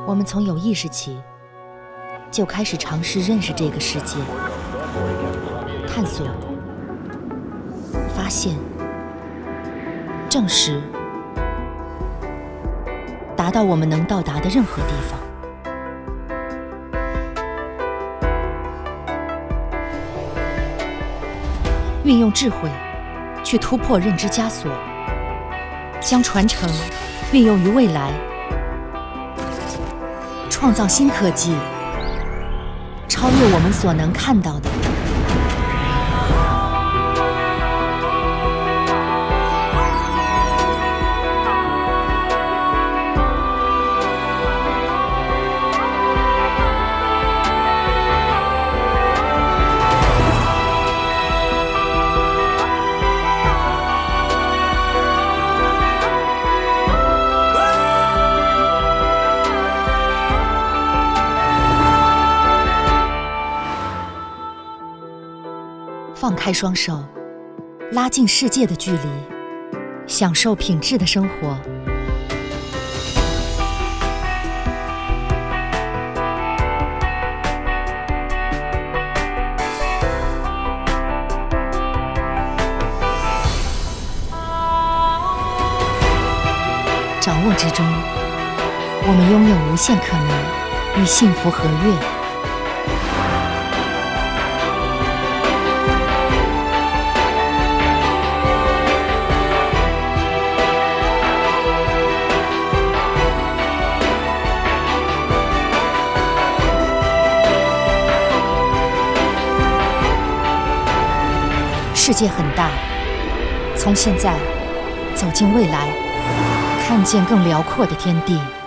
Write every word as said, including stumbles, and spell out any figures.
我们从有意识起，就开始尝试认识这个世界，探索、发现、证实，达到我们能到达的任何地方。运用智慧去突破认知枷锁，将传承运用于未来，创造新科技，超越我们所能看到的。放开双手，拉近世界的距离，享受品质的生活。掌握之中，我们拥有无限可能与幸福和悦。世界很大，从现在走进未来，看见更辽阔的天地。